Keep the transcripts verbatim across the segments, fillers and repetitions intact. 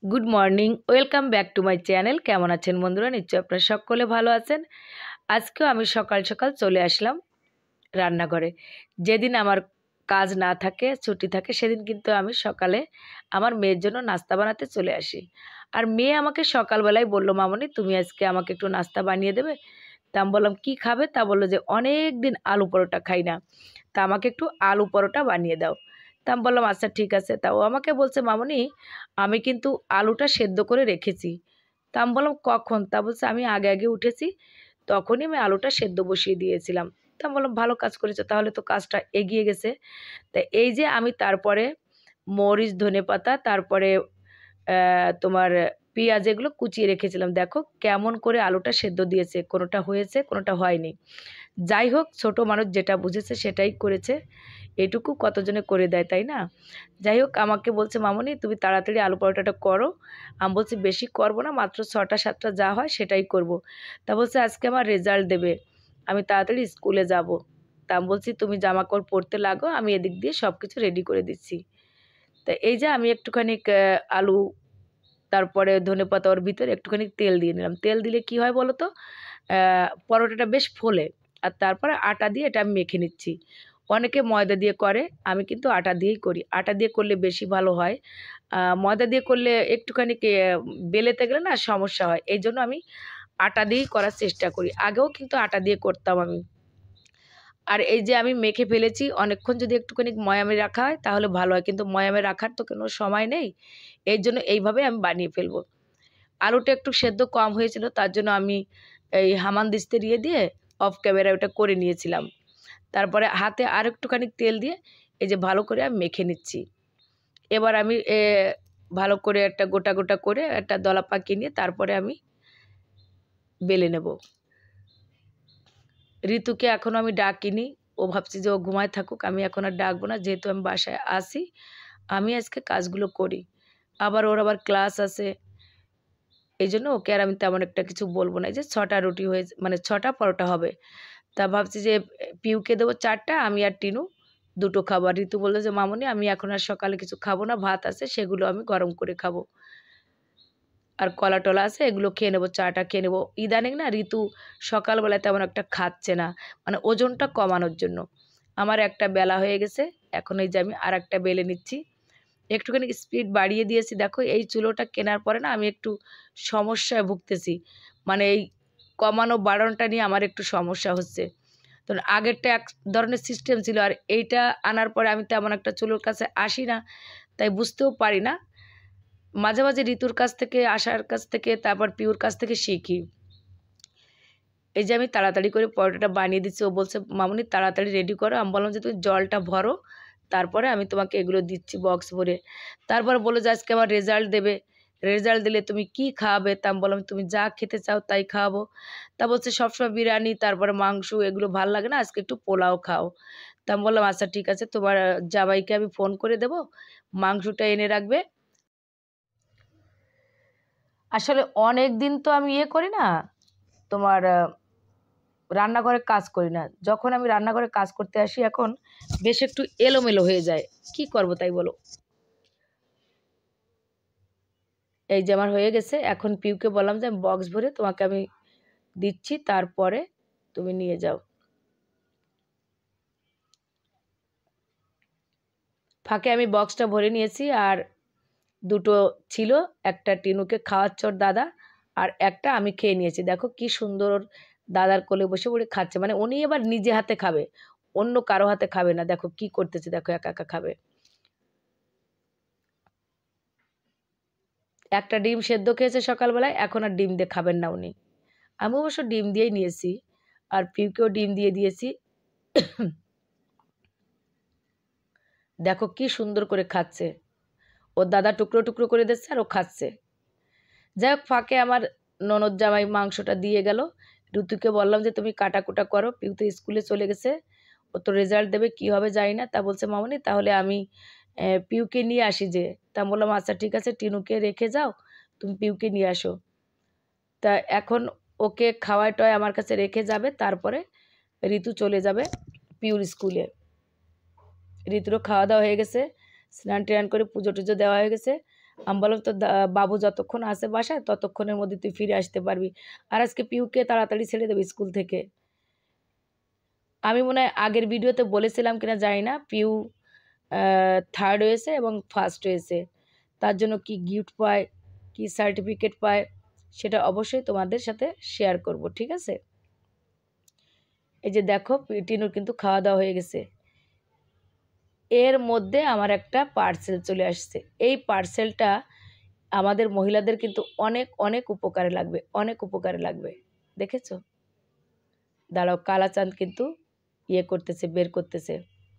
Good morning, welcome back to my channel. কেমন আছেন বন্ধুরা? নিশ্চয়ই আপনারা সকলে ভালো আছেন। আজকেও আমি সকাল সকাল চলে আসলাম রান্নাঘরে। যেদিন আমার কাজ না থাকে, ছুটি থাকে, সেদিন কিন্তু আমি সকালে আমার মেয়ের জন্য নাস্তা বানাতে চলে আসি। আর মেয়ে আমাকে সকালবেলায় বলল, মামনি তুমি আজকে আমাকে একটু নাস্তা বানিয়ে দেবে? তা আমি বললাম কী খাবে? তা বললো যে অনেক দিন আলু পরোটা খাই না, তা আমাকে একটু আলু পরোটা বানিয়ে দাও। তা আমি বললাম আচ্ছা ঠিক আছে। তা ও আমাকে বলছে, মামনি আমি কিন্তু আলুটা সেদ্ধ করে রেখেছি। তা আমি বললাম কখন? তা বলছে আমি আগে আগে উঠেছি, তখনই আমি আলুটা সেদ্ধ বসিয়ে দিয়েছিলাম। তা আমি বললাম ভালো কাজ করেছো, তাহলে তো কাজটা এগিয়ে গেছে। তা এই যে আমি তারপরে মরিচ, ধনেপাতা, তারপরে আহ, তোমার পেঁয়াজ এগুলো কুচিয়ে রেখেছিলাম। দেখো কেমন করে আলুটা সেদ্ধ দিয়েছে, কোনোটা হয়েছে কোনোটা হয়নি। যাই হোক, ছোট মানুষ যেটা বুঝেছে সেটাই করেছে, এটুকু কতজনে করে দেয় তাই না? যাই হোক, আমাকে বলছে মামনি তুমি তাড়াতাড়ি আলু পরোটাটা করো। আমি বলছি বেশি করব না, মাত্র ছটা সাতটা যা হয় সেটাই করব। তা বলছে আজকে আমার রেজাল্ট দেবে, আমি তাড়াতাড়ি স্কুলে যাব। তা আমি বলছি তুমি জামা কাপড় পরতে লাগো, আমি এদিক দিয়ে সব কিছু রেডি করে দিচ্ছি। তা এই যে আমি একটুখানি আলু, তারপরে ধনেপাতা, ওর ভিতরে একটুখানি তেল দিয়ে নিলাম। তেল দিলে কি হয় বলো তো, পরোটাটা বেশ ফোলে। আর তারপরে আটা দিয়ে এটা আমি মেখে নিচ্ছি। অনেকে ময়দা দিয়ে করে, আমি কিন্তু আটা দিয়েই করি। আটা দিয়ে করলে বেশি ভালো হয়। ময়দা দিয়ে করলে একটুখানি বেলেতে গেলে না সমস্যা হয়, এই জন্য আমি আটা দিয়েই করার চেষ্টা করি। আগেও কিন্তু আটা দিয়ে করতাম আমি। আর এই যে আমি মেখে ফেলেছি, অনেকক্ষণ যদি একটুখানি ময়ামে রাখা হয় তাহলে ভালো হয়, কিন্তু ময়ামে রাখার তো কোনো সময় নেই, এই জন্য এইভাবে আমি বানিয়ে ফেলবো। আলুটা একটু সেদ্ধ কম হয়েছিল, তার জন্য আমি এই হামানদিস্তে দিয়ে দিয়ে অফ ক্যামেরা ওটা করে নিয়েছিলাম। তারপরে হাতে আর একটুখানি তেল দিয়ে এই যে ভালো করে আমি মেখে নিচ্ছি। এবার আমি এ ভালো করে একটা গোটা গোটা করে একটা দলা পাকিয়ে নিয়ে তারপরে আমি বেলে নেব। ঋতুকে এখনও আমি ডাকিনি, ও ভাবছি যে ও ঘুমায় থাকুক, আমি এখন আর ডাকবো না, যেহেতু আমি বাসায় আসি আমি আজকে কাজগুলো করি। আবার ওর আবার ক্লাস আছে, এই জন্য ওকে আর আমি তেমন একটা কিছু বলবো না। এই যে ছটা রুটি হয়ে মানে ছটা পরোটা হবে, তা ভাবছি যে পিউকে দেবো চারটা, আমি আর টিনু দুটো খাবো। আর ঋতু বললো যে মামনি আমি এখন আর সকালে কিছু খাবো না, ভাত আছে সেগুলো আমি গরম করে খাবো, আর কলা টলা আছে এগুলো খেয়ে নেবো, চাটা খেয়ে নেবো। ইদানিং না ঋতু সকালবেলায় তেমন একটা খাচ্ছে না, মানে ওজনটা কমানোর জন্য। আমার একটা বেলা হয়ে গেছে, এখন এই যে আমি আর একটা বেলে নিচ্ছি। একটুখানি স্পিড বাড়িয়ে দিয়েছি। দেখো এই চুলোটা কেনার পরে না আমি একটু সমস্যায় ভুগতেছি, মানে এই কমানো বাড়ানোটা নিয়ে আমার একটু সমস্যা হচ্ছে। তো আগেরটা এক ধরনের সিস্টেম ছিল, আর এইটা আনার পরে আমি তেমন একটা চুলোর কাছে আসি না, তাই বুঝতেও পারি না। মাঝে মাঝে ঋতুর কাছ থেকে, আশার কাছ থেকে, তারপর পিউর কাছ থেকে শিখি। এই যে আমি তাড়াতাড়ি করে পরোটাটা বানিয়ে দিচ্ছি, ও বলছে মামনি তাড়াতাড়ি রেডি করো। আমি বললাম যে তুমি জলটা ভরো, তারপরে আমি তোমাকে এগুলো দিচ্ছি বক্স ভরে। তারপর বললো যে আজকে আমার রেজাল্ট দেবে, রেজাল্ট দিলে তুমি কি খাওয়াবে? তা আমি বললাম তুমি যা খেতে চাও তাই খাওয়াবো। তা বলছে সবসময় বিরিয়ানি তারপরে মাংস এগুলো ভাল লাগে না, আজকে একটু পোলাও খাও। তা আমি বললাম আচ্ছা ঠিক আছে, তোমার জামাইকে আমি ফোন করে দেবো, মাংসটা এনে রাখবে। আসলে অনেক দিন তো আমি ইয়ে করি না, তোমার রান্নাঘরে কাজ করি না। যখন আমি রান্নাঘরে কাজ করতে আসি এখন বেশ একটু এলোমেলো হয়ে যায়, কি করব তাই বলো। এই যে আমার হয়ে গেছে, এখন পিউকে বললাম যে আমি বক্স ভরে তোমাকে আমি দিচ্ছি, তারপরে তুমি নিয়ে যাও। ফাঁকে আমি বক্সটা ভরে নিয়েছি, আর দুটো ছিল, একটা টিনুকে খাওয়াচ্ছে ওর দাদা, আর একটা আমি খেয়ে নিয়েছি। দেখো কি সুন্দর ওর দাদার কোলে বসে পড়ে খাচ্ছে, মানে উনি এবার নিজে হাতে খাবে, অন্য কারো হাতে খাবে না। দেখো কি করতেছে, দেখো একা একা খাবে। একটা ডিম সেদ্ধ খেয়েছে সকালবেলায়, এখন আর ডিম দিয়ে খাবেন না উনি। আমি অবশ্য ডিম দিয়েই নিয়েছি, আর পিউকেও ডিম দিয়ে দিয়েছি। দেখো কি সুন্দর করে খাচ্ছে, ওর দাদা টুকরো টুকরো করে দিচ্ছে আর ও খাচ্ছে। যাই হোক, ফাঁকে আমার ননদ জামাই মাংসটা দিয়ে গেল। ঋতুকে বললাম যে তুমি কাটাকুটা করো, পিউ তো স্কুলে চলে গেছে, ও তো রেজাল্ট দেবে কি হবে জানি না। তা বলছে মামনি তাহলে আমি পিউকে নিয়ে আসি যে। তা বললাম আচ্ছা ঠিক আছে, টিনুকে রেখে যাও, তুমি পিউকে নিয়ে আসো। তা এখন ওকে খাওয়ায় টয় আমার কাছে রেখে যাবে, তারপরে ঋতু চলে যাবে পিউর স্কুলে। ঋতুরও খাওয়া দাওয়া হয়ে গেছে, স্নান টান করে পুজো টুজো দেওয়া হয়ে গেছে। আমি বললাম তো বাবু যতক্ষণ আসে বাসায় ততক্ষণের মধ্যে তুই ফিরে আসতে পারবি, আর আজকে পিউকে তাড়াতাড়ি ছেড়ে দেবে স্কুল থেকে। আমি মনে হয় আগের ভিডিওতে বলেছিলাম কিনা জানি না, পিউ থার্ড হয়েছে এবং ফার্স্ট হয়েছে, তার জন্য কি গিফট পায়, কি সার্টিফিকেট পায়, সেটা অবশ্যই তোমাদের সাথে শেয়ার করব, ঠিক আছে। এই যে দেখো টিনুর কিন্তু খাওয়া দাওয়া হয়ে গেছে। এর মধ্যে আমার একটা পার্সেল চলে আসছে। এই পার্সেলটা আমাদের মহিলাদের কিন্তু অনেক অনেক উপকারে লাগবে, অনেক উপকারে লাগবে। দেখেছো? দাঁড়াও, কালাচাঁদ কিন্তু ইয়ে করতেছে, বের করতেছে।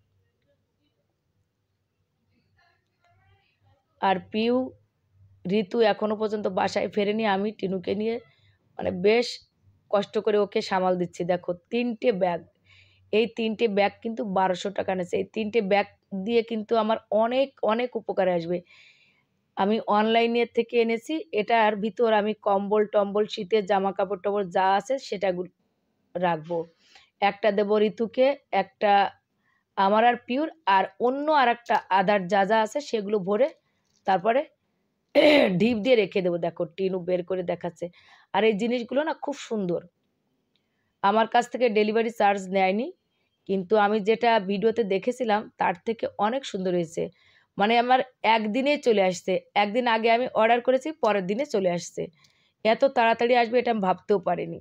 আর পিউ ঋতু এখনো পর্যন্ত বাসায় ফেরেনি। আমি টিনুকে নিয়ে মানে বেশ কষ্ট করে ওকে সামাল দিচ্ছি। দেখো তিনটে ব্যাগ, এই তিনটে ব্যাগ কিন্তু বারোশো টাকা নিয়েছে। এই তিনটে ব্যাগ দিয়ে কিন্তু আমার অনেক অনেক উপকারে আসবে। আমি অনলাইনে থেকে এনেছি, এটার ভিতর আমি কম্বল টম্বল শীতের জামা কাপড় টাপড় যা আছে সেটা রাখবো। একটা দেবো ঋতুকে, একটা আমার আর পিউর, আর অন্য আর একটা আদার যা যা আছে সেগুলো ভরে তারপরে ঢিপ দিয়ে রেখে দেবো। দেখো টিনু বের করে দেখাচ্ছে। আর এই জিনিসগুলো না খুব সুন্দর। আমার কাছ থেকে ডেলিভারি চার্জ নেয়নি, কিন্তু আমি যেটা ভিডিওতে দেখেছিলাম তার থেকে অনেক সুন্দর হয়েছে। মানে আমার একদিনে চলে আসছে, একদিন আগে আমি অর্ডার করেছি, পরের দিনে চলে আসছে। এত তাড়াতাড়ি আসবে এটা আমি ভাবতেও পারিনি।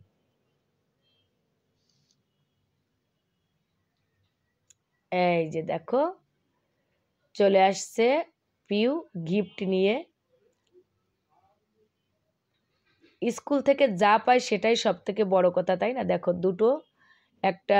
এই যে দেখো চলে আসছে পিউ গিফট নিয়ে। স্কুল থেকে যা পাই সেটাই সব থেকে বড় কথা, তাই না? দেখো দুটো, একটা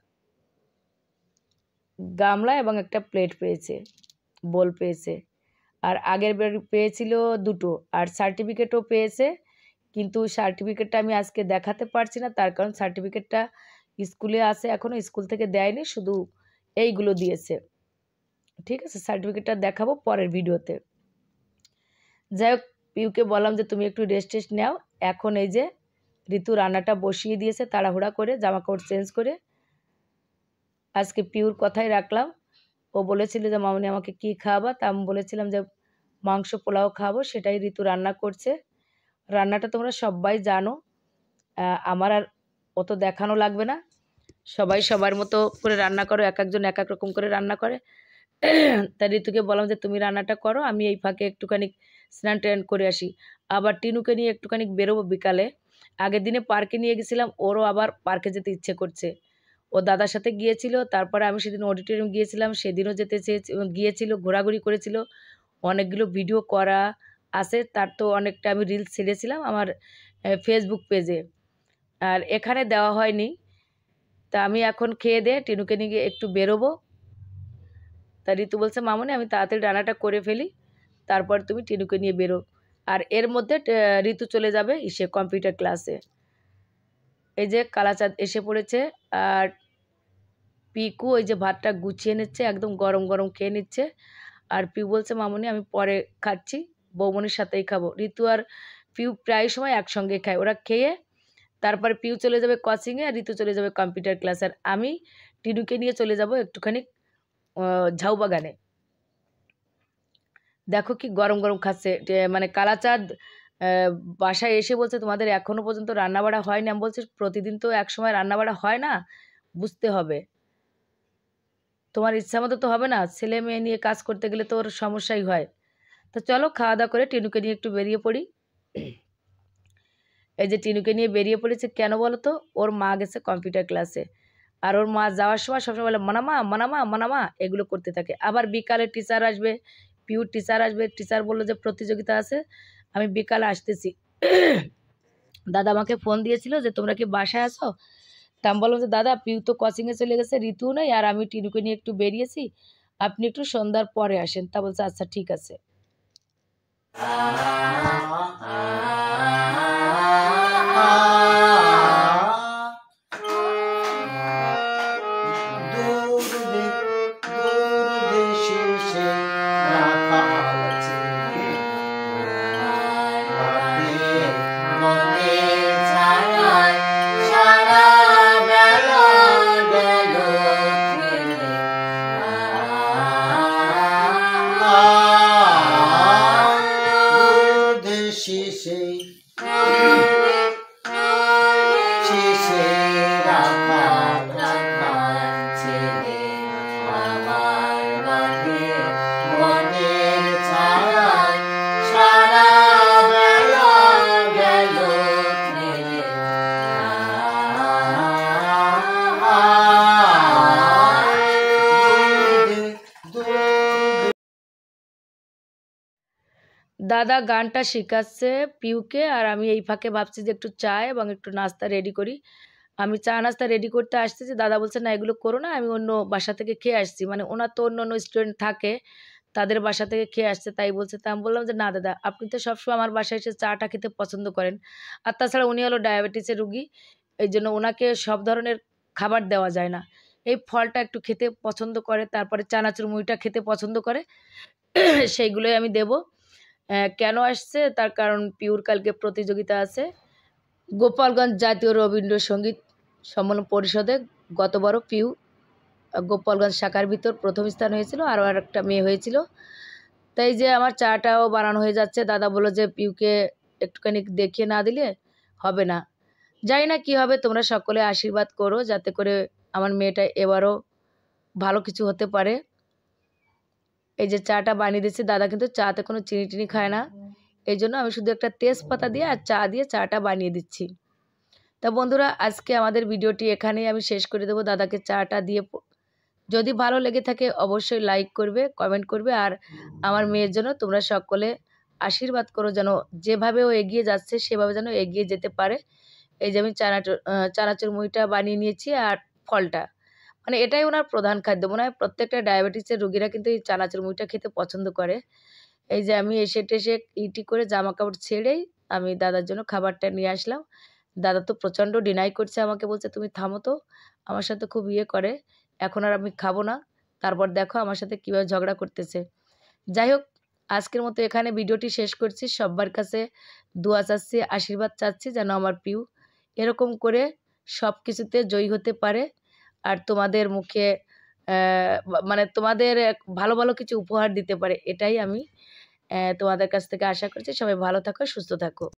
গামলা এবং একটা প্লেট পেয়েছে, বোল পেয়েছে। আর আগের বার পেয়েছিল দুটো, আর সার্টিফিকেটও পেয়েছে। কিন্তু সার্টিফিকেটটা আমি আজকে দেখাতে পারছি না, তার কারণ সার্টিফিকেটটা স্কুলে আছে, এখনও স্কুল থেকে দেয়নি, শুধু এইগুলো দিয়েছে, ঠিক আছে। সার্টিফিকেটটা দেখাবো পরের ভিডিওতে। যাই হোক, পিউকে বললাম যে তুমি একটু রেস্ট টেস্ট নাও। এখন এই যে ঋতু রান্নাটা বসিয়ে দিয়েছে তাড়াহুড়া করে, জামা কাপড় চেঞ্জ করে। আজকে পিউর কথাই রাখলাম। ও বলেছিল যে মামনি আমাকে কি খাওয়াবা, তা আমি বলেছিলাম যে মাংস পোলাও খাবো, সেটাই ঋতু রান্না করছে। রান্নাটা তোমরা সবাই জানো, আমার আর অত দেখানো লাগবে না। সবাই সবার মতো করে রান্না করো, এক একজন এক এক রকম করে রান্না করে। তা ঋতুকে বললাম যে তুমি রান্নাটা করো, আমি এই ফাঁকে একটুখানি স্নান টান করে আসি। আবার টিনুকে নিয়ে একটুখানি বেরোবো বিকালে। আগের দিনে পার্কে নিয়ে গেছিলাম, ওরও আবার পার্কে যেতে ইচ্ছে করছে। ও দাদার সাথে গিয়েছিল, তারপরে আমি সেদিন অডিটোরিয়াম গিয়েছিলাম, সেদিনও যেতে চেয়েছি, গিয়েছিল, ঘোরাঘুরি করেছিল। অনেকগুলো ভিডিও করা আছে, তার তো অনেকটা আমি রিলস ছেড়েছিলাম আমার ফেসবুক পেজে, আর এখানে দেওয়া হয়নি। তা আমি এখন খেয়ে দিয়ে টিনুকে নিয়ে একটু বেরোবো। তা ঋতু বলছে মামনি আমি তাড়াতাড়ি রান্নাটা করে ফেলি, তারপর তুমি টিনুকে নিয়ে বেরো। আর এর মধ্যে ঋতু চলে যাবে ইসে কম্পিউটার ক্লাসে। এই যে কালাচাঁদ এসে পড়েছে, আর পিকু ওই যে ভাতটা গুছিয়ে নিচ্ছে, একদম গরম গরম খেয়ে নিচ্ছে। আর পিউ বলছে মামনি আমি পরে খাচ্ছি, বৌমনির সাথেই খাবো। ঋতু আর পিউ প্রায় সময় একসঙ্গে খায়। ওরা খেয়ে তারপরে পিউ চলে যাবে কোচিংয়ে, আর ঋতু চলে যাবে কম্পিউটার ক্লাস, আর আমি টিনুকে নিয়ে চলে যাব একটুখানি ঝাউবাগানে। দেখো কি গরম গরম খাচ্ছে, মানে কালাচাঁদ বাসায় এসে বলছে তোমাদের এখনো পর্যন্ত রান্না বাড়া হয়নি। আমি বলছি প্রতিদিন তো এক সময় রান্না বাড়া হয় না, বুঝতে হবে, তোমার ইচ্ছা মতো তো হবে না, ছেলে মেয়ে নিয়ে কাজ করতে গেলে তো ওর সমস্যাই হয়। তো চলো খাওয়া দাওয়া করে টিনুকে নিয়ে একটু বেরিয়ে পড়ি। এই যে টিনুকে নিয়ে বেরিয়ে পড়েছে কেন বলো তো, ওর মা গেছে কম্পিউটার ক্লাসে, আর ওর মা যাওয়ার সময় সবসময় বলে মানামা মানামা মানামা এগুলো করতে থাকে। আবার বিকালে টিচার আসবে, পিউর টিচার আসবে, টিচার বললো যে প্রতিযোগিতা আছে, আমি বিকালে আসতেছি। দাদা আমাকে ফোন দিয়েছিল যে তোমরা কি বাসায় আসো, তা আমি বললাম যে দাদা পিউ তো কোচিংয়ে চলে গেছে, ঋতু নেই, আর আমি টিনুকে নিয়ে একটু বেরিয়েছি, আপনি একটু সন্ধ্যার পরে আসেন। তা বলছে আচ্ছা ঠিক আছে। দাদা গানটা শেখাচ্ছে পিউকে, আর আমি এই ফাঁকে ভাবছি যে একটু চা এবং একটু নাস্তা রেডি করি। আমি চা নাস্তা রেডি করতে আসতেছি, দাদা বলছে না এগুলো করো না, আমি অন্য বাসা থেকে খেয়ে আসছি। মানে ওনার তো অন্য অন্য স্টুডেন্ট থাকে, তাদের বাসা থেকে খেয়ে আসছে তাই বলছে। তা আমি বললাম যে না দাদা, আপনি তো সবসময় আমার বাসায় এসে চাটা খেতে পছন্দ করেন, আর তাছাড়া উনি হলো ডায়াবেটিসের রুগী, এই জন্য ওনাকে সব ধরনের খাবার দেওয়া যায় না। এই ফলটা একটু খেতে পছন্দ করে, তারপরে চানাচুর মুড়িটা খেতে পছন্দ করে, সেইগুলোই আমি দেব। আহ, কেন আসছে তার কারণ পিউর কালকে প্রতিযোগিতা আছে গোপালগঞ্জ জাতীয় রবীন্দ্রসঙ্গীত সম্মেলন পরিষদে। গতবারও পিউ আহ, গোপালগঞ্জ শাখার ভিতর প্রথম স্থান হয়েছিল, আরও আর একটা মেয়ে হয়েছিল। তাই যে আমার চাটাও বানানো হয়ে যাচ্ছে, দাদা বললো যে পিউকে একটুখানি দেখিয়ে না দিলে হবে না। জানি না কি হবে, তোমরা সকলে আশীর্বাদ করো যাতে করে আমার মেয়েটা এবারও ভালো কিছু হতে পারে। এই যে চাটা বানিয়ে দিচ্ছি, দাদা কিন্তু চাতে কোনো চিনি টিনি খায় না, এই জন্য আমি শুধু একটা তেজপাতা দিয়ে আর চা দিয়ে চাটা বানিয়ে দিচ্ছি। তা বন্ধুরা, আজকে আমাদের ভিডিওটি এখানেই আমি শেষ করে দেবো দাদাকে চাটা দিয়ে। যদি ভালো লেগে থাকে অবশ্যই লাইক করবে, কমেন্ট করবে, আর আমার মেয়ের জন্য তোমরা সকলে আশীর্বাদ করো যেন যেভাবে ও এগিয়ে যাচ্ছে সেভাবে যেন এগিয়ে যেতে পারে। এই যে আমি চানাচুর চানাচুর মুড়িটা বানিয়ে নিয়েছি আর ফলটা, মানে এটাই ওনার প্রধান খাদ্য। মনে হয় প্রত্যেকটা ডায়াবেটিসের রোগীরা কিন্তু এই চানাচুর মুড়িটা খেতে পছন্দ করে। এই যে আমি এসে টেসে ইটি করে জামা কাপড় ছেড়েই আমি দাদার জন্য খাবারটা নিয়ে আসলাম। দাদা তো প্রচণ্ড ডিনাই করছে, আমাকে বলছে তুমি থামো তো, আমার সাথে খুব ইয়ে করে, এখন আর আমি খাবো না। তারপর দেখো আমার সাথে কীভাবে ঝগড়া করতেছে। যাই হোক, আজকের মতো এখানে ভিডিওটি শেষ করছি। সবার কাছে দোয়া চাচ্ছি, আশীর্বাদ চাচ্ছি যেন আমার পিউ এরকম করে সব কিছুতে জয়ী হতে পারে, আর তোমাদের মুখে মানে তোমাদের ভালো ভালো কিছু উপহার দিতে পারে, এটাই আমি তোমাদের কাছ থেকে আশা করছি। সবাই ভালো থাকো, সুস্থ থাকো।